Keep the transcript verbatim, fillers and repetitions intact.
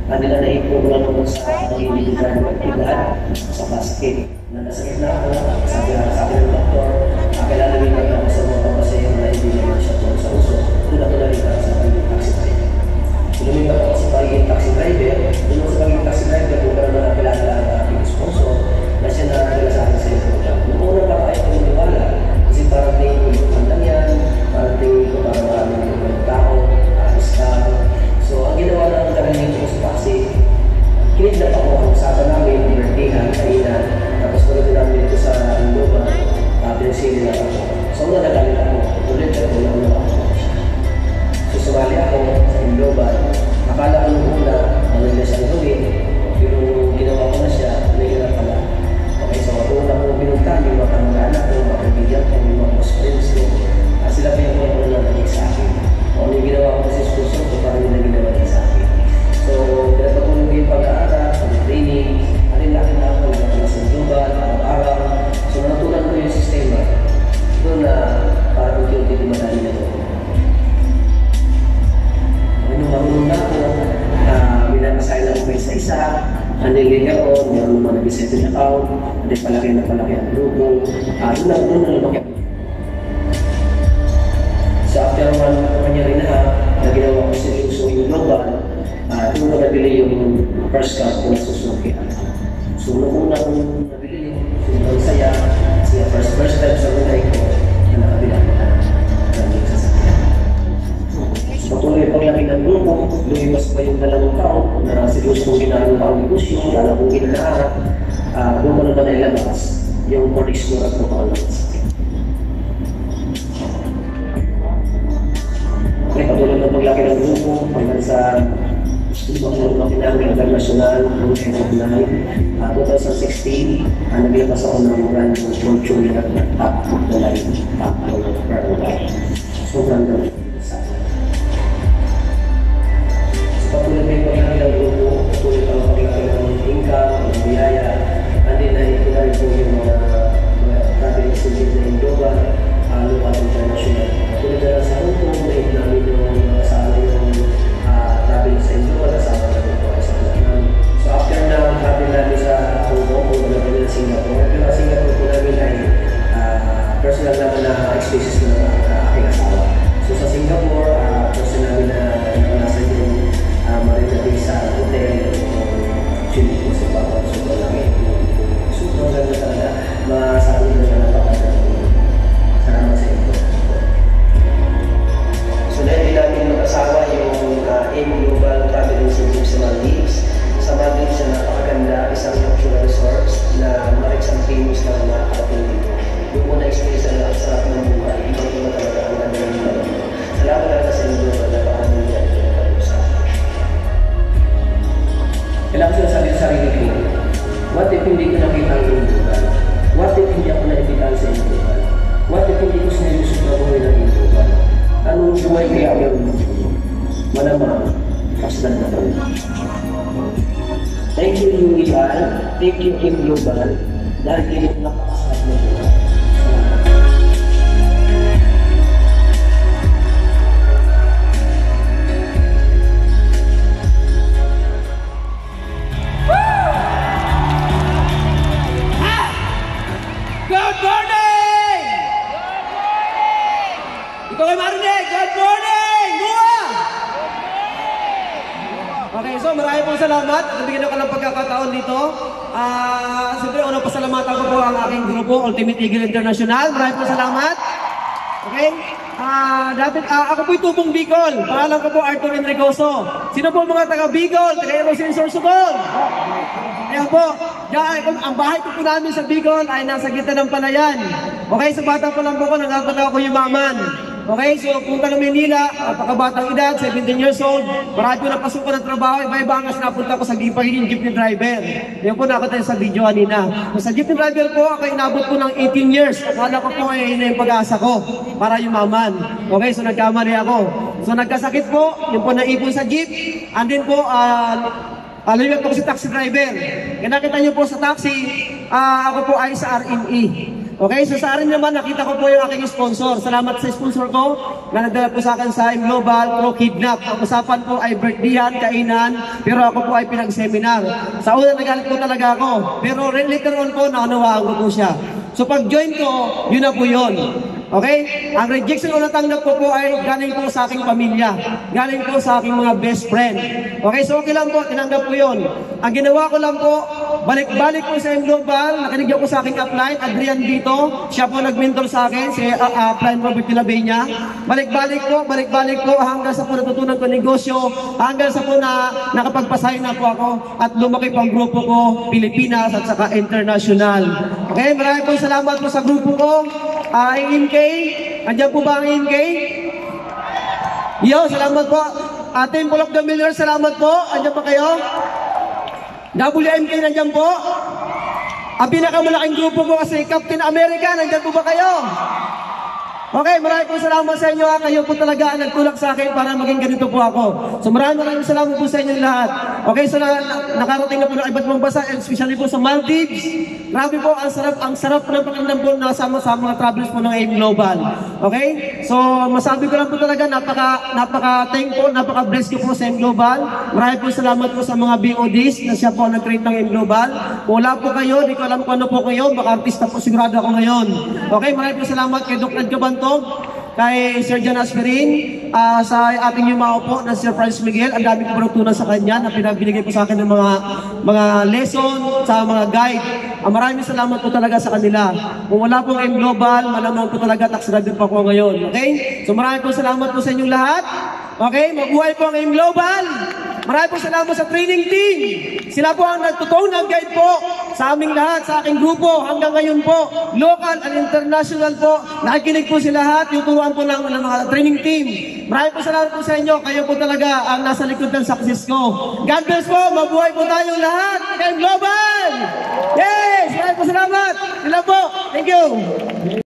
kanila naipo ko lang naman sa individual ng edad sa basket. Na nasakit na ako, sabi, sabi ng doktor, kailangan lumipat ako sa moto kasi na hindi naman siya po sa uso. Doon ako nalipat sa pagiging taxi driver. Lumipat ako sa pagiging taxi driver, doon ako sa pagiging taxi driver, kung gano'n na kilala ang aking sponsor, na siya nakakila sa akin sa iyo program. Noong unang baka ay paginiwala, kasi parang tingin ko yung handang yan, parang tingin ko parang maraming mga tao, alis ka. So, ang ginawa ng karamihan ko sa taxi, kinidnap ako ang usapan namin, birthday-han, kainan, tapos pagod namin ito sa Indoba, tapos sili na ako. So, nagagalit ako, ulit ako, wala ako. So, sumali ako sa Indoba, akala ko nung una, ano na siyang gawin, pero ginawa ko na siya, nahihirap pala. Okay, so, una ko pinuntahan, yung mga kamag-anak ko, mga kaibigan ko, yung mga close friends ko, uh, sila pa yung mga unang naging sa akin. O, ano yung ginawa ko kasi sponsor ko, parang yung naging naman sa akin. So, pinagpatuloy ko yung pag-aaral, pag-training, alin-laki na ako, yung mga sa Indoba, araw-araw. So, natutunan ko yung sistema. Doon na, para unti-unti dumadali na doon. Nung marunong na ako, uh, minamasahin ako may isa-isa, nandilig ako, meron naman nag-settle account, hindi palaki na palaki ang grupo, uh, doon na, doon na lumaki. So after one, one year and a half, na ginawa ko seryoso yung global, uh, doon na nabili yung first card ko na Suzuki. So nung una kong nabili, sobrang saya, kasi first first time sa lunay ko, na nakabila ko na ng sasakyan. Patuloy paglaki ng grupo, lumipas pa yung dalawang taon na seryoso kong ginagawa ang negosyo, lalo kong ginagawa, uh, doon ko naman nailabas yung for-explore at makakalabas. Okay, patuloy na paglaki ng grupo, hanggang sa ibang lumaki namin international, noong two thousand sixteen, uh, naglabas ako ng brand ng Fortune at top na line, top na line. Sobrang ganda. Patuloy na yung paglaki ng grupo, patuloy pa ang paglaki ng income, ng biyaya, and then ay ilan po yung mga travel facilities na Indoba, uh, local international. Patuloy na sa Hong Kong, na namin yung kasama yung uh, travel sa Indoba, kasama na po ay sa namin. So after na travel namin sa Hong Kong, kung namin na Singapore, pero sa Singapore po namin ay uh, personal naman na expenses na uh, aking asawa. So sa Singapore, uh, personal namin na nasa yung Uh, Marina Bay sa hotel o chili po sa bawat sobrang laki. Sobrang ganda talaga. Masabi na na napakaganda. Salamat sa inyo. So dahil namin mag-asawa yung uh, A I M Global Travel Incentive sa Maldives. Sa Maldives siya napakaganda, isang luxury resort na marits ang famous na nakakarating dito. Doon po na-experience ang sarap ng buhay. Ibang-iba talaga ang ganda ng buhay. Salamat talaga sa inyo na paano niya. Kailangan ko sabi sa sarili ko, what if hindi ko nakita ang Indoba? What if hindi ako naibitan sa Indoba? What if hindi ko sinayos yung buhay ng Indoba? Anong buhay kaya yun? Malamang, kasdan na doon. Thank you, Ivan. Thank you, Kim Global. Dahil kayo napakasarap na buhay. Good morning! Ito kay Marinig, good morning! Mua! Okay, so marami pong salamat. Nabigyan ako ng pagkakataon dito. Uh, Siyempre, unang pasalamatan ko po ang aking grupo, Ultimate Eagle International. Marami pong salamat. Okay? Uh, dati, uh, ako po'y tubong Bicol. Pangalan ko po Arthur Enricoso. Sino po mga taga Bicol? Taga Erosin Sorsogon? Ayan po. Diyan, ang bahay ko po namin sa Bicol ay nasa gitna ng Palayan. Okay, sa bata pa lang po ko, nagkakata ako yumaman. Okay, so punta ng Manila, napakabatang edad, seventeen years old. Marami po napasok ko ng trabaho, iba-iba hanggang napunta ko sa pagiging jeepney driver. Yan po nakita sa video kanina. So, sa jeepney driver po, ako inabot po ng eighteen years. Akala ko po ay na yung pag-asa ko para yumaman. Okay, so nagkamali ako. So nagkasakit po, yung po naipon sa jeep. And then po, ah... Uh, Alam niyo po si taxi driver. Kaya nakita niyo po sa taxi, uh, ako po ay sa R M E. Okay, so sa akin naman, nakita ko po yung aking sponsor. Salamat sa sponsor ko na nagdala po sa akin sa M Global Pro Kidnap. Ang usapan po ay birthdayhan, kainan, pero ako po ay pinag-seminar. Sa una, nagalit po talaga ako. Pero later on po, naunawaan ko po siya. So pag-join ko, yun na po yun. Okay? Ang rejection ko natanggap ko po ay galing po sa aking pamilya. Galing po sa aking mga best friend. Okay? So okay lang po, tinanggap ko yun. Ang ginawa ko lang po, balik-balik po sa M Global, nakinig ako sa aking upline, Adrian dito. Siya po nag-mentor sa akin, si uh, uh, upline Robert Tilabenya. Balik-balik po, balik-balik po, hanggang sa po natutunan ko negosyo, hanggang sa po na nakapagpasahin na po ako, at lumaki po ang grupo ko, Pilipinas at saka international. Okay? Maraming po salamat po sa grupo ko. Uh, M K, andyan po ba ang M K? Yo, salamat po. Ating Bulok the Miller, salamat po. Andyan pa kayo? W M K, nandyan po. Ang pinakamalaking grupo ko kasi Captain America, nandyan po ba kayo? Okay, maraming po salamat sa inyo. Ha? Kayo po talaga ang nagtulak sa akin para maging ganito po ako. So maraming maraming salamat po sa inyo lahat. Okay, so na, na, nakarating na po ng iba't ibang bansa, especially po sa Maldives. Grabe po, ang sarap, ang sarap po ng pakiramdam po na sama sa mga travels po ng A I M Global. Okay? So masabi ko lang po talaga, napaka, napaka thankful, napaka blessed ko po sa A I M Global. Maraming po salamat po sa mga B O Ds na siya po nag-create ng A I M Global. Kung wala po kayo, di ko alam kung ano po kayo, baka artista po sigurado ako ngayon. Okay, maraming po salamat kay Doc Ed Cabantog, kay Sir Jan Asperin, uh, sa ating yumao po na Sir Franz Miguel. Ang dami ko po natutunan sa kanya na pinabinigay po sa akin ng mga mga lesson, sa mga guide. Uh, maraming salamat po talaga sa kanila. Kung wala pong A I M Global, malamang po talaga tax driver po ako ngayon. Okay? So maraming po salamat po sa inyong lahat. Okay? Mabuhay po ang A I M Global. Maraming po salamat sa training team. Sila po ang nagtotoong nag-guide po sa aming lahat, sa aking grupo. Hanggang ngayon po, local and international po. Nakikinig po sila lahat. Yung turuan po ng, ng mga training team. Maraming po salamat po sa inyo. Kayo po talaga ang nasa likod ng success ko. God bless po. Mabuhay po tayong lahat. A I M Global! Yes! Maraming po salamat. Sila po. Thank you.